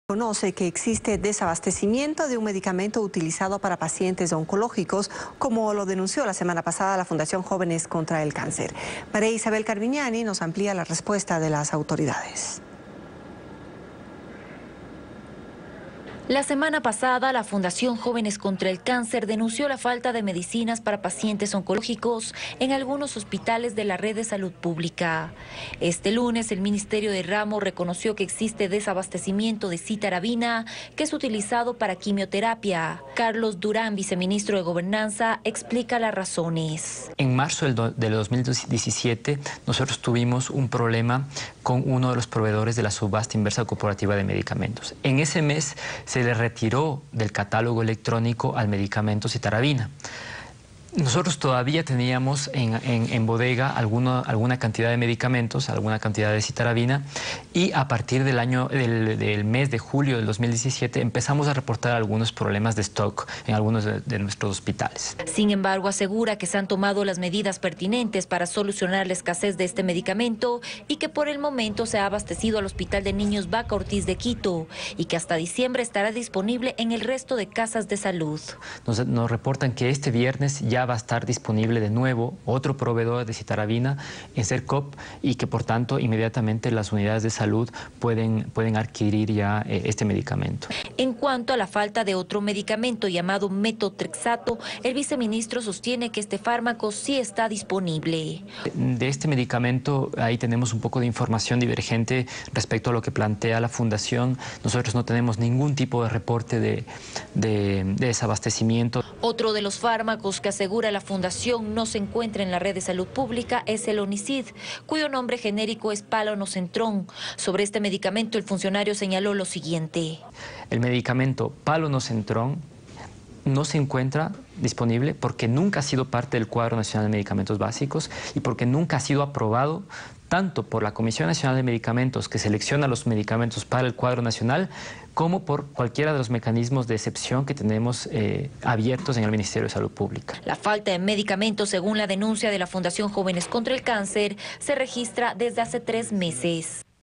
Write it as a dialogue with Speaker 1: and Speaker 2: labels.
Speaker 1: Conoce que existe desabastecimiento de un medicamento utilizado para pacientes oncológicos, como lo denunció la semana pasada la Fundación Jóvenes contra el Cáncer. María Isabel Carviñani nos amplía la respuesta de las autoridades.
Speaker 2: La semana pasada, la Fundación Jóvenes contra el Cáncer denunció la falta de medicinas para pacientes oncológicos en algunos hospitales de la red de salud pública. Este lunes, el Ministerio de Ramo reconoció que existe desabastecimiento de citarabina, que es utilizado para quimioterapia. Carlos Durán, viceministro de Gobernanza, explica las razones.
Speaker 3: En marzo del 2017, nosotros tuvimos un problema con uno de los proveedores de la subasta inversa corporativa de medicamentos. En ese mes se le retiró del catálogo electrónico al medicamento citarabina. Nosotros todavía teníamos en bodega alguna cantidad de medicamentos, alguna cantidad de citarabina, y a partir del mes de julio del 2017 empezamos a reportar algunos problemas de stock en algunos de nuestros hospitales.
Speaker 2: Sin embargo, asegura que se han tomado las medidas pertinentes para solucionar la escasez de este medicamento y que por el momento se ha abastecido al Hospital de Niños Vaca Ortiz de Quito y que hasta diciembre estará disponible en el resto de casas de salud.
Speaker 3: Nos reportan que este viernes ya va a estar disponible de nuevo otro proveedor de citarabina en Sercop y que por tanto inmediatamente las unidades de salud pueden adquirir ya este medicamento.
Speaker 2: En cuanto a la falta de otro medicamento llamado metotrexato, el viceministro sostiene que este fármaco sí está disponible.
Speaker 3: De este medicamento ahí tenemos un poco de información divergente respecto a lo que plantea la Fundación. Nosotros no tenemos ningún tipo de reporte de desabastecimiento.
Speaker 2: Otro de los fármacos que asegura la Fundación no se encuentra en la red de salud pública es el Onicid, cuyo nombre genérico es Palonocentrón. Sobre este medicamento el funcionario señaló lo siguiente.
Speaker 3: El medicamento Palonocentrón no se encuentra disponible porque nunca ha sido parte del cuadro nacional de medicamentos básicos y porque nunca ha sido aprobado tanto por la Comisión Nacional de Medicamentos, que selecciona los medicamentos para el cuadro nacional, como por cualquiera de los mecanismos de excepción que tenemos abiertos en el Ministerio de Salud Pública.
Speaker 2: La falta de medicamentos, según la denuncia de la Fundación Jóvenes contra el Cáncer, se registra desde hace 3 meses.